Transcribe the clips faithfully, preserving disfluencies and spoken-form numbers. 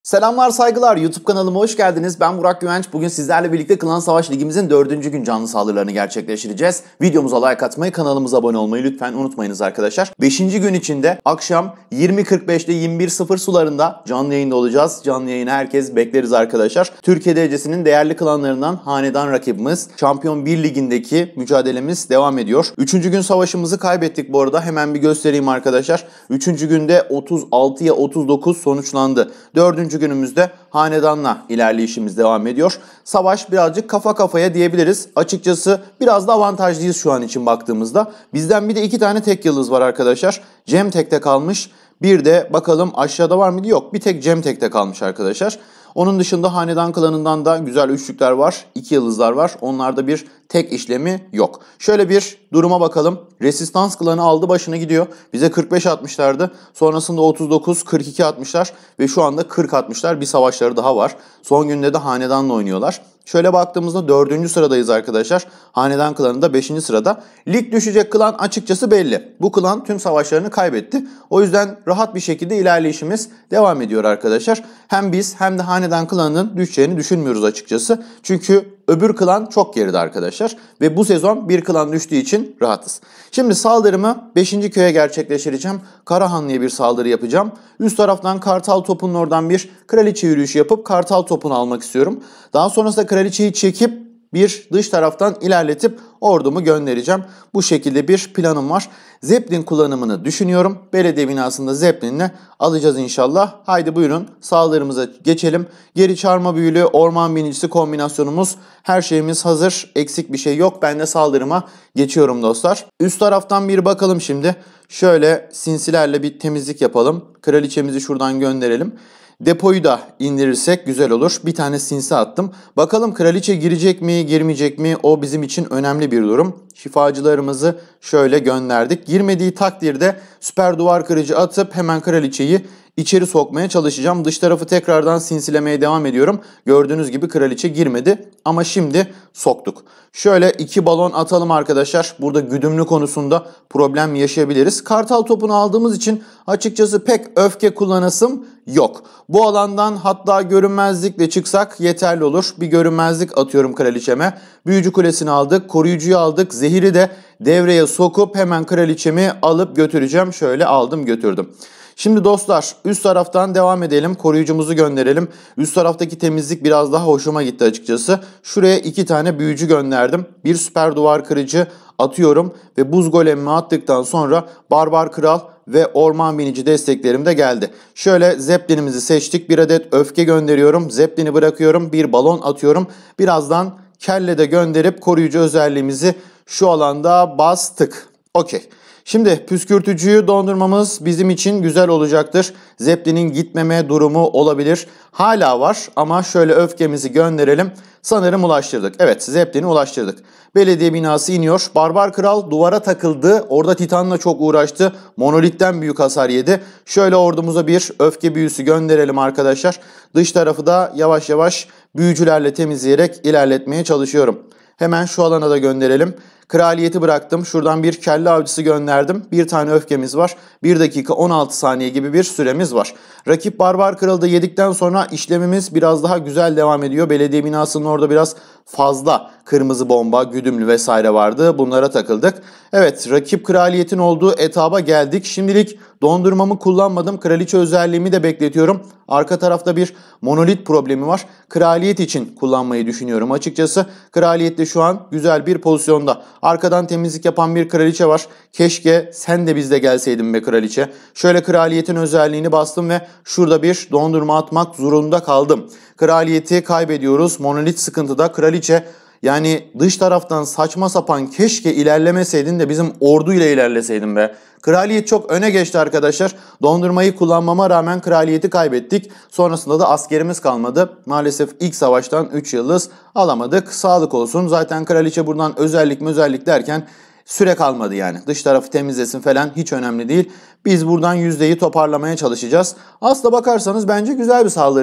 Selamlar, saygılar. YouTube kanalıma hoş geldiniz. Ben Burak Güvenç. Bugün sizlerle birlikte Klan Savaş Ligimizin dördüncü gün canlı saldırılarını gerçekleştireceğiz. Videomuza like atmayı, kanalımıza abone olmayı lütfen unutmayınız arkadaşlar. beşinci gün içinde akşam yirmi kırk beş ile yirmi bir sıfır sularında canlı yayında olacağız. Canlı yayına herkes bekleriz arkadaşlar. Türkiye derecesinin değerli klanlarından hanedan rakibimiz. Şampiyon bir ligindeki mücadelemiz devam ediyor. üçüncü gün savaşımızı kaybettik bu arada. Hemen bir göstereyim arkadaşlar. üçüncü günde otuz altıya otuz dokuz sonuçlandı. dördüncü günümüzde hanedanla ilerleyişimiz devam ediyor. Savaş birazcık kafa kafaya diyebiliriz. Açıkçası biraz da avantajlıyız şu an için baktığımızda. Bizden bir de iki tane tek yıldız var arkadaşlar. Cem tekte kalmış. Bir de bakalım aşağıda var mıydı? Yok. Bir tek Cem tekte kalmış arkadaşlar. Onun dışında hanedan klanından da güzel üçlükler var. İki yıldızlar var. Onlarda bir tek işlemi yok. Şöyle bir duruma bakalım. Resistans klanı aldı başını gidiyor. Bize kırk beş atmışlardı. Sonrasında otuz dokuz kırk iki atmışlar. Ve şu anda kırk atmışlar. Bir savaşları daha var. Son günde de hanedanla oynuyorlar. Şöyle baktığımızda dördüncü sıradayız arkadaşlar. Hanedan klanında beşinci sırada. Lig düşecek klan açıkçası belli. Bu klan tüm savaşlarını kaybetti. O yüzden rahat bir şekilde ilerleyişimiz devam ediyor arkadaşlar. Hem biz hem de hanedan klanının düşeceğini düşünmüyoruz açıkçası. Çünkü öbür klan çok geride arkadaşlar. Ve bu sezon bir klan düştüğü için rahatız. Şimdi saldırımı beşinci köye gerçekleştireceğim. Karahanlı'ya bir saldırı yapacağım. Üst taraftan Kartal Topu'nun oradan bir kraliçe yürüyüşü yapıp Kartal Topu'nu almak istiyorum. Daha sonrasında kraliçeyi çekip bir dış taraftan ilerletip ordumu göndereceğim. Bu şekilde bir planım var. Zeppelin kullanımını düşünüyorum. Belediye binasında Zeppelin'le alacağız inşallah. Haydi buyurun saldırımıza geçelim. Geri çarma büyülü, orman binicisi kombinasyonumuz, her şeyimiz hazır. Eksik bir şey yok. Ben de saldırıma geçiyorum dostlar. Üst taraftan bir bakalım şimdi. Şöyle sinsilerle bir temizlik yapalım. Kraliçemizi şuradan gönderelim. Depoyu da indirirsek güzel olur. Bir tane sinsi attım. Bakalım kraliçe girecek mi, girmeyecek mi? O bizim için önemli bir durum. Şifacılarımızı şöyle gönderdik. Girmediği takdirde süper duvar kırıcı atıp hemen kraliçeyi içeri sokmaya çalışacağım. Dış tarafı tekrardan sinsilemeye devam ediyorum. Gördüğünüz gibi kraliçe girmedi ama şimdi soktuk. Şöyle iki balon atalım arkadaşlar. Burada güdümlü konusunda problem yaşayabiliriz. Kartal Topu'nu aldığımız için açıkçası pek öfke kullanasım yok. Bu alandan hatta görünmezlikle çıksak yeterli olur. Bir görünmezlik atıyorum kraliçeme. Büyücü kulesini aldık, koruyucuyu aldık. Zehiri de devreye sokup hemen kraliçemi alıp götüreceğim. Şöyle aldım götürdüm. Şimdi dostlar üst taraftan devam edelim. Koruyucumuzu gönderelim. Üst taraftaki temizlik biraz daha hoşuma gitti açıkçası. Şuraya iki tane büyücü gönderdim. Bir süper duvar kırıcı atıyorum. Ve buz golemimi attıktan sonra barbar kral ve orman binici desteklerim de geldi. Şöyle Zeppelin'imizi seçtik. Bir adet öfke gönderiyorum. Zeppelin'i bırakıyorum. Bir balon atıyorum. Birazdan kelle de gönderip koruyucu özelliğimizi şu alanda bastık. Okey. Şimdi püskürtücüyü dondurmamız bizim için güzel olacaktır. Zeppelin'in gitmeme durumu olabilir. Hala var ama şöyle öfkemizi gönderelim. Sanırım ulaştırdık. Evet, Zeppelin'i ulaştırdık. Belediye binası iniyor. Barbar Kral duvara takıldı. Orada Titan'la çok uğraştı. Monolitten büyük hasar yedi. Şöyle ordumuza bir öfke büyüsü gönderelim arkadaşlar. Dış tarafı da yavaş yavaş büyücülerle temizleyerek ilerletmeye çalışıyorum. Hemen şu alana da gönderelim. Kraliyeti bıraktım. Şuradan bir kelle avcısı gönderdim. Bir tane öfkemiz var. bir dakika on altı saniye gibi bir süremiz var. Rakip Barbar Kralı da yedikten sonra işlemimiz biraz daha güzel devam ediyor. Belediye binasının orada biraz fazla kırmızı bomba, güdümlü vesaire vardı. Bunlara takıldık. Evet, rakip kraliyetin olduğu etaba geldik. Şimdilik dondurmamı kullanmadım. Kraliçe özelliğimi de bekletiyorum. Arka tarafta bir monolit problemi var. Kraliyet için kullanmayı düşünüyorum açıkçası. Kraliyet de şu an güzel bir pozisyonda. Arkadan temizlik yapan bir kraliçe var. Keşke sen de bizde gelseydin be kraliçe. Şöyle kraliyetin özelliğini bastım ve şurada bir dondurma atmak zorunda kaldım. Kraliyeti kaybediyoruz. Monolit sıkıntıda. Kraliçe yani dış taraftan saçma sapan keşke ilerlemeseydin de bizim orduyla ilerleseydin be. Kraliyet çok öne geçti arkadaşlar. Dondurmayı kullanmama rağmen kraliyeti kaybettik. Sonrasında da askerimiz kalmadı. Maalesef ilk savaştan üç yıldız alamadık. Sağlık olsun. Zaten kraliçe buradan özellik mi özellik derken süre kalmadı yani. Dış tarafı temizlesin falan hiç önemli değil. Biz buradan yüzdeyi toparlamaya çalışacağız. Aslına bakarsanız bence güzel bir saldırıydı.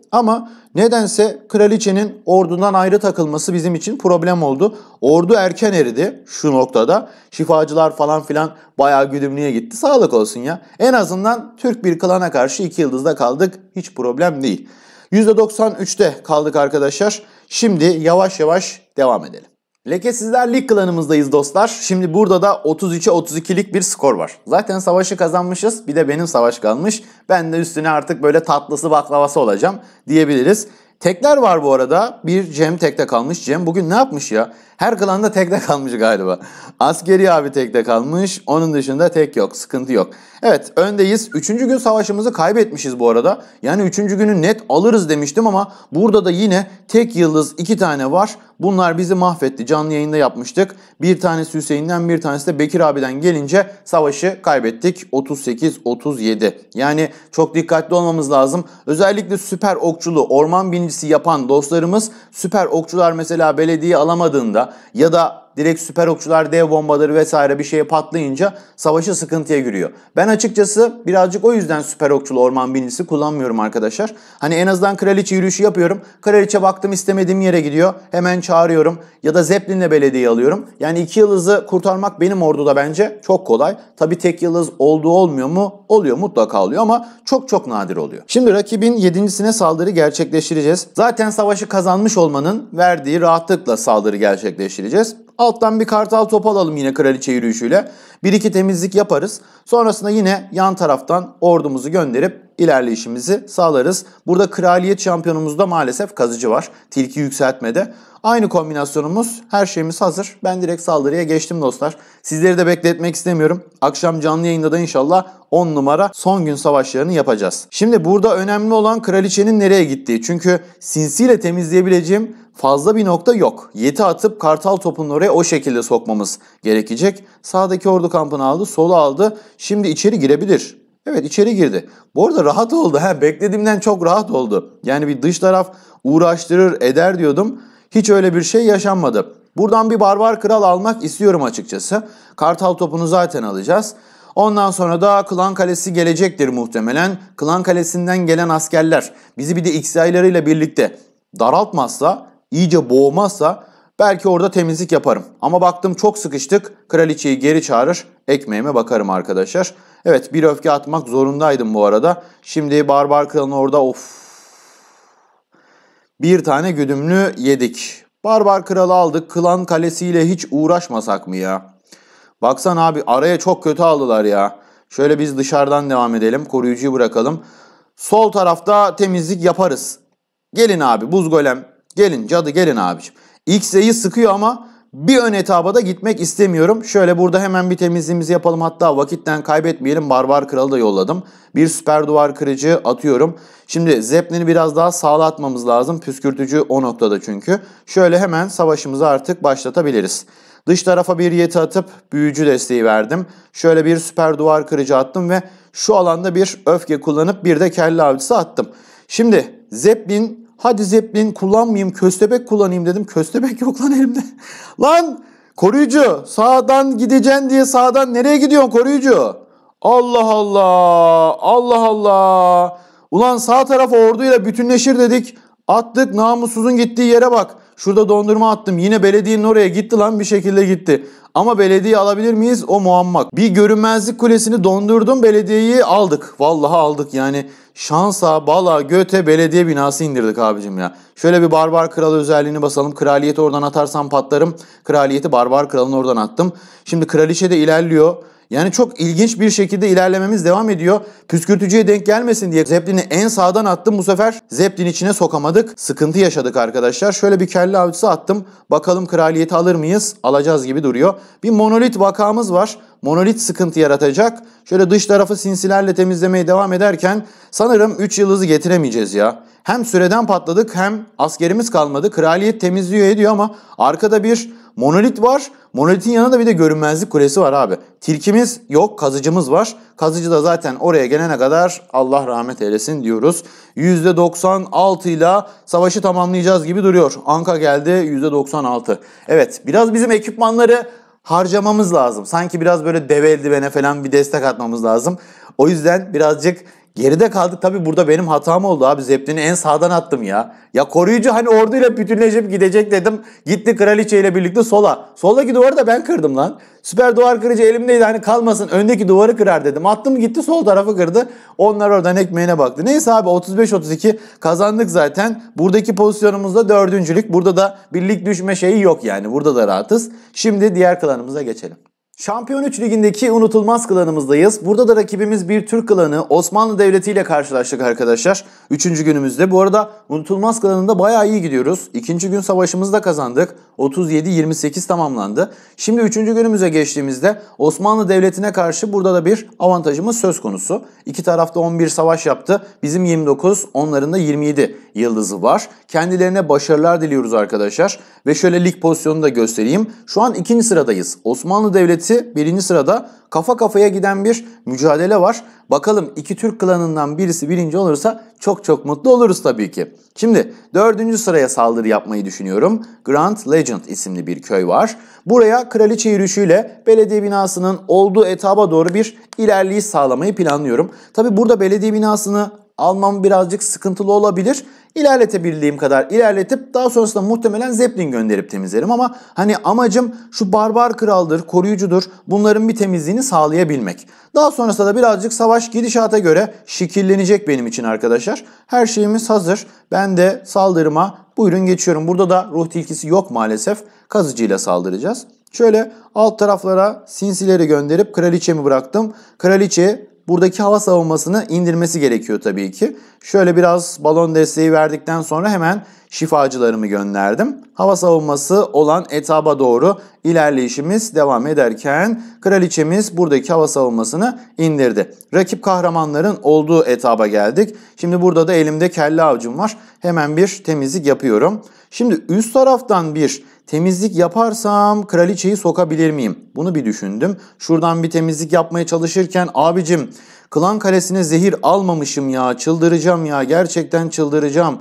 Ama nedense kraliçenin ordudan ayrı takılması bizim için problem oldu. Ordu erken eridi şu noktada. Şifacılar falan filan bayağı güdümlüye gitti. Sağlık olsun ya. En azından Türk bir klana karşı iki yıldızda kaldık. Hiç problem değil. yüzde doksan üçte kaldık arkadaşlar. Şimdi yavaş yavaş devam edelim. Lekesizler Lig klanımızdayız dostlar. Şimdi burada da otuz üçe otuz ikilik bir skor var. Zaten savaşı kazanmışız. Bir de benim savaş kalmış. Ben de üstüne artık böyle tatlısı baklavası olacağım diyebiliriz. Tekler var bu arada. Bir Cem tekte kalmış. Cem bugün ne yapmış ya? Her klanda tekte kalmış galiba. Askeri abi tekte kalmış. Onun dışında tek yok. Sıkıntı yok. Evet öndeyiz. Üçüncü gün savaşımızı kaybetmişiz bu arada. Yani üçüncü günü net alırız demiştim ama burada da yine tek yıldız iki tane var. Bunlar bizi mahvetti. Canlı yayında yapmıştık. Bir tanesi Hüseyin'den, bir tanesi de Bekir abiden gelince savaşı kaybettik. otuz sekiz otuz yedi. Yani çok dikkatli olmamız lazım. Özellikle süper okçulu, orman binicisi yapan dostlarımız süper okçular mesela belediye alamadığında ya da direkt süper okçular dev bombaları vesaire bir şeye patlayınca savaşı sıkıntıya giriyor. Ben açıkçası birazcık o yüzden süper okçulu orman binicisi kullanmıyorum arkadaşlar. Hani en azından kraliçe yürüyüşü yapıyorum. Kraliçe baktım istemediğim yere gidiyor. Hemen çağırıyorum ya da Zeppelin'le belediye alıyorum. Yani iki yıldızı kurtarmak benim orduda bence çok kolay. Tabii tek yıldız olduğu olmuyor mu? Oluyor, mutlaka oluyor ama çok çok nadir oluyor. Şimdi rakibin yedincisine saldırı gerçekleştireceğiz. Zaten savaşı kazanmış olmanın verdiği rahatlıkla saldırı gerçekleştireceğiz. Alttan bir kartal topu alalım yine kraliçe yürüyüşüyle. Bir iki temizlik yaparız. Sonrasında yine yan taraftan ordumuzu gönderip ilerleyişimizi sağlarız. Burada kraliyet şampiyonumuzda maalesef kazıcı var. Tilki yükseltmede. Aynı kombinasyonumuz, her şeyimiz hazır. Ben direkt saldırıya geçtim dostlar. Sizleri de bekletmek istemiyorum. Akşam canlı yayında da inşallah on numara son gün savaşlarını yapacağız. Şimdi burada önemli olan kraliçenin nereye gittiği. Çünkü sinsiyle temizleyebileceğim fazla bir nokta yok. Yeti atıp kartal topunun oraya o şekilde sokmamız gerekecek. Sağdaki ordu kampını aldı, solu aldı. Şimdi içeri girebilir. Evet içeri girdi. Bu arada rahat oldu. He, beklediğimden çok rahat oldu. Yani bir dış taraf uğraştırır eder diyordum. Hiç öyle bir şey yaşanmadı. Buradan bir barbar kral almak istiyorum açıkçası. Kartal topunu zaten alacağız. Ondan sonra da Klan Kalesi gelecektir muhtemelen. Klan Kalesi'nden gelen askerler bizi bir de X Y'larıyla birlikte daraltmazsa, iyice boğmazsa belki orada temizlik yaparım. Ama baktım çok sıkıştık. Kraliçeyi geri çağırır. Ekmeğime bakarım arkadaşlar. Evet bir öfke atmak zorundaydım bu arada. Şimdi barbar kralın orada of. Bir tane güdümlü yedik. Barbar kralı aldık. Klan kalesiyle hiç uğraşmasak mı ya? Baksana abi araya çok kötü aldılar ya. Şöyle biz dışarıdan devam edelim. Koruyucuyu bırakalım. Sol tarafta temizlik yaparız. Gelin abi buz golem. Gelin cadı gelin abiciğim. X'yi sıkıyor ama bir ön etaba da gitmek istemiyorum. Şöyle burada hemen bir temizliğimizi yapalım. Hatta vakitten kaybetmeyelim. Barbar kralı da yolladım. Bir süper duvar kırıcı atıyorum. Şimdi Zeppelin'i biraz daha sağlatmamız lazım. Püskürtücü o noktada çünkü. Şöyle hemen savaşımızı artık başlatabiliriz. Dış tarafa bir yeti atıp büyücü desteği verdim. Şöyle bir süper duvar kırıcı attım ve şu alanda bir öfke kullanıp bir de kelle avcısı attım. Şimdi Zeppelin, hadi Zeppelin kullanmayayım, köstebek kullanayım dedim. Köstebek yok lan elimde. Lan koruyucu sağdan gideceksin diye sağdan nereye gidiyorsun koruyucu? Allah Allah, Allah Allah. Ulan sağ tarafa orduyla bütünleşir dedik. Attık, namussuzun gittiği yere bak. Şurada dondurma attım. Yine belediyenin oraya gitti lan, bir şekilde gitti. Ama belediye alabilir miyiz? O muammak. Bir görünmezlik kulesini dondurdum, belediyeyi aldık. Vallahi aldık yani. Şansa, bala, göte belediye binası indirdik abicim ya. Şöyle bir barbar kralı özelliğini basalım. Kraliyeti oradan atarsam patlarım. Kraliyeti barbar kralın oradan attım. Şimdi kraliçe de ilerliyor. Yani çok ilginç bir şekilde ilerlememiz devam ediyor. Püskürtücüye denk gelmesin diye Zeppelin'i en sağdan attım. Bu sefer Zeppelin içine sokamadık. Sıkıntı yaşadık arkadaşlar. Şöyle bir kelle avcısı attım. Bakalım kraliyeti alır mıyız? Alacağız gibi duruyor. Bir monolit vakamız var. Monolit sıkıntı yaratacak. Şöyle dış tarafı sinsilerle temizlemeye devam ederken sanırım üç yıldızı getiremeyeceğiz ya. Hem süreden patladık hem askerimiz kalmadı. Kraliyet temizliyor ediyor ama arkada bir monolit var. Monolitin yanında bir de görünmezlik kulesi var abi. Tilkimiz yok, kazıcımız var. Kazıcı da zaten oraya gelene kadar Allah rahmet eylesin diyoruz. yüzde doksan altı ile savaşı tamamlayacağız gibi duruyor. Anka geldi yüzde doksan altı. Evet biraz bizim ekipmanları harcamamız lazım. Sanki biraz böyle dev eldivene falan bir destek atmamız lazım. O yüzden birazcık Geride kaldık. Tabii burada benim hatam oldu abi. Zeppelin'i en sağdan attım ya. Ya koruyucu hani orduyla bütünleşip gidecek dedim. Gitti kraliçe ile birlikte sola. Soldaki duvarı da ben kırdım lan. Süper duvar kırıcı elimdeydi, hani kalmasın öndeki duvarı kırar dedim. Attım gitti sol tarafı kırdı. Onlar oradan ekmeğine baktı. Neyse abi otuz beş otuz iki kazandık zaten. Buradaki pozisyonumuzda dördüncülük. Burada da birlik düşme şeyi yok yani. Burada da rahatız. Şimdi diğer klanımıza geçelim. Şampiyon üç ligindeki unutulmaz klanımızdayız. Burada da rakibimiz bir Türk klanı, Osmanlı Devleti ile karşılaştık arkadaşlar. Üçüncü günümüzde. Bu arada unutulmaz klanında bayağı iyi gidiyoruz. İkinci gün savaşımızı da kazandık. otuz yedi yirmi sekiz tamamlandı. Şimdi üçüncü günümüze geçtiğimizde Osmanlı Devleti'ne karşı burada da bir avantajımız söz konusu. İki tarafta on bir savaş yaptı. Bizim yirmi dokuz, onların da yirmi yedi yıldızı var. Kendilerine başarılar diliyoruz arkadaşlar. Ve şöyle lig pozisyonunu da göstereyim. Şu an ikinci sıradayız. Osmanlı Devleti birinci sırada, kafa kafaya giden bir mücadele var. Bakalım iki Türk klanından birisi birinci olursa çok çok mutlu oluruz tabii ki. Şimdi dördüncü sıraya saldırı yapmayı düşünüyorum. Grand Legend isimli bir köy var. Buraya kraliçe yürüyüşüyle belediye binasının olduğu etaba doğru bir ilerleyiş sağlamayı planlıyorum. Tabii burada belediye binasını almam birazcık sıkıntılı olabilir. İlerletebildiğim kadar ilerletip daha sonrasında muhtemelen Zeppelin gönderip temizlerim ama hani amacım şu barbar kraldır, koruyucudur, bunların bir temizliğini sağlayabilmek. Daha sonrasında da birazcık savaş gidişata göre şekillenecek benim için arkadaşlar. Her şeyimiz hazır. Ben de saldırıma buyurun geçiyorum. Burada da ruh tilkisi yok maalesef. Kazıcıyla saldıracağız. Şöyle alt taraflara sinsileri gönderip kraliçemi bıraktım. Kraliçe buradaki hava savunmasını indirmesi gerekiyor tabii ki. Şöyle biraz balon desteği verdikten sonra hemen şifacılarımı gönderdim. Hava savunması olan etaba doğru ilerleyişimiz devam ederken kraliçemiz buradaki hava savunmasını indirdi. Rakip kahramanların olduğu etaba geldik. Şimdi burada da elimde kelle avcım var. Hemen bir temizlik yapıyorum. Şimdi üst taraftan bir temizlik yaparsam kraliçeyi sokabilir miyim? Bunu bir düşündüm. Şuradan bir temizlik yapmaya çalışırken abicim klan kalesine zehir almamışım ya. Çıldıracağım ya. Gerçekten çıldıracağım.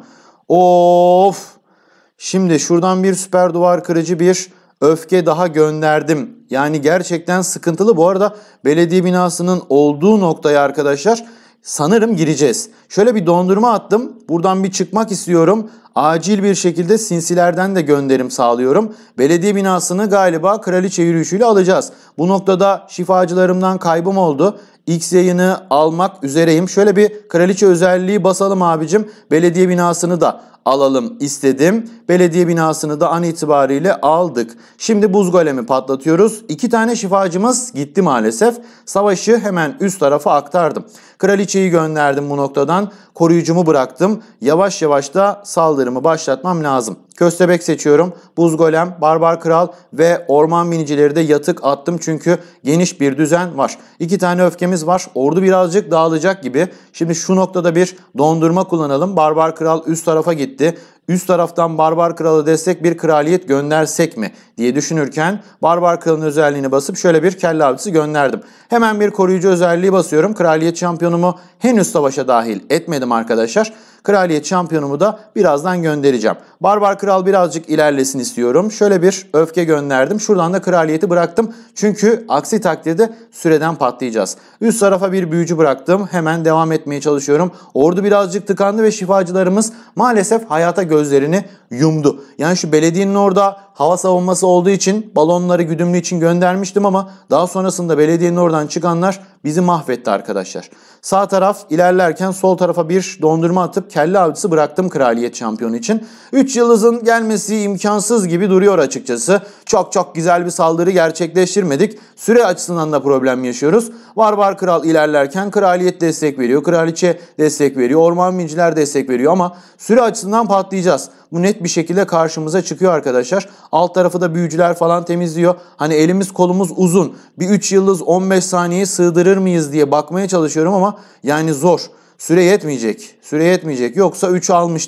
Of. Şimdi şuradan bir süper duvar kırıcı bir öfke daha gönderdim. Yani gerçekten sıkıntılı. Bu arada belediye binasının olduğu noktaya arkadaşlar sanırım gireceğiz. Şöyle bir dondurma attım. Buradan bir çıkmak istiyorum. Acil bir şekilde sinsilerden de gönderim sağlıyorum. Belediye binasını galiba kraliçe yürüyüşüyle alacağız. Bu noktada şifacılarımdan kaybım oldu. X yayını almak üzereyim. Şöyle bir kraliçe özelliği basalım abicim. Belediye binasını da alalım istedim. Belediye binasını da an itibariyle aldık. Şimdi buz golemi patlatıyoruz. İki tane şifacımız gitti maalesef. Savaşı hemen üst tarafa aktardım. Kraliçeyi gönderdim bu noktadan. Koruyucumu bıraktım. Yavaş yavaş da saldırımı başlatmam lazım. Köstebek seçiyorum. Buz golem, barbar kral ve orman binicileri de yatık attım. Çünkü geniş bir düzen var. İki tane öfkemiz var. Ordu birazcık dağılacak gibi. Şimdi şu noktada bir dondurma kullanalım. Barbar kral üst tarafa gitti. Üst taraftan Barbar Kral'a destek bir kraliyet göndersek mi diye düşünürken Barbar Kral'ın özelliğini basıp şöyle bir kelle avcısı gönderdim. Hemen bir koruyucu özelliği basıyorum. Kraliyet şampiyonumu henüz savaşa dahil etmedim arkadaşlar. Kraliyet şampiyonumu da birazdan göndereceğim. Barbar Kral birazcık ilerlesin istiyorum. Şöyle bir öfke gönderdim. Şuradan da kraliyeti bıraktım. Çünkü aksi takdirde süreden patlayacağız. Üst tarafa bir büyücü bıraktım. Hemen devam etmeye çalışıyorum. Ordu birazcık tıkandı ve şifacılarımız maalesef hayata gözlerini yumdu. Yani şu belediyenin orada hava savunması olduğu için balonları güdümlü için göndermiştim ama daha sonrasında belediyenin oradan çıkanlar bizi mahvetti arkadaşlar. Sağ taraf ilerlerken sol tarafa bir dondurma atıp kelle avcısı bıraktım kraliyet şampiyonu için. üç yıldızın gelmesi imkansız gibi duruyor açıkçası. Çok çok güzel bir saldırı gerçekleştirmedik. Süre açısından da problem yaşıyoruz. Barbar kral ilerlerken kraliyet destek veriyor. Kraliçe destek veriyor. Orman binciler destek veriyor ama süre açısından patlayacağız. Bu net bir şekilde karşımıza çıkıyor arkadaşlar. Alt tarafı da büyücüler falan temizliyor. Hani elimiz kolumuz uzun. Bir üç yıldız on beş saniye sığdırır mıyız diye bakmaya çalışıyorum ama yani zor. Süre yetmeyecek. Süre yetmeyecek. Yoksa üçü almıştık.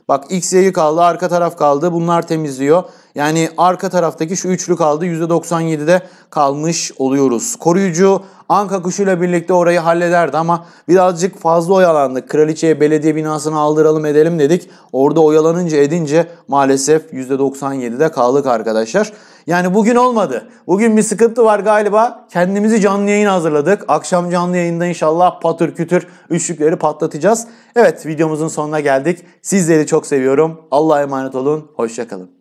Bak X Y'yi kaldı, arka taraf kaldı. Bunlar temizliyor. Yani arka taraftaki şu üçlü kaldı. yüzde doksan yedide kalmış oluyoruz. Koruyucu Anka kuşuyla birlikte orayı hallederdi ama birazcık fazla oyalandık. Kraliçeye belediye binasını aldıralım edelim dedik. Orada oyalanınca edince maalesef yüzde doksan yedide kaldık arkadaşlar. Yani bugün olmadı. Bugün bir sıkıntı var galiba. Kendimizi canlı yayın hazırladık. Akşam canlı yayında inşallah patır kütür üçlükleri patlatacağız. Evet, videomuzun sonuna geldik. Sizleri çok seviyorum. Allah'a emanet olun. Hoşça kalın.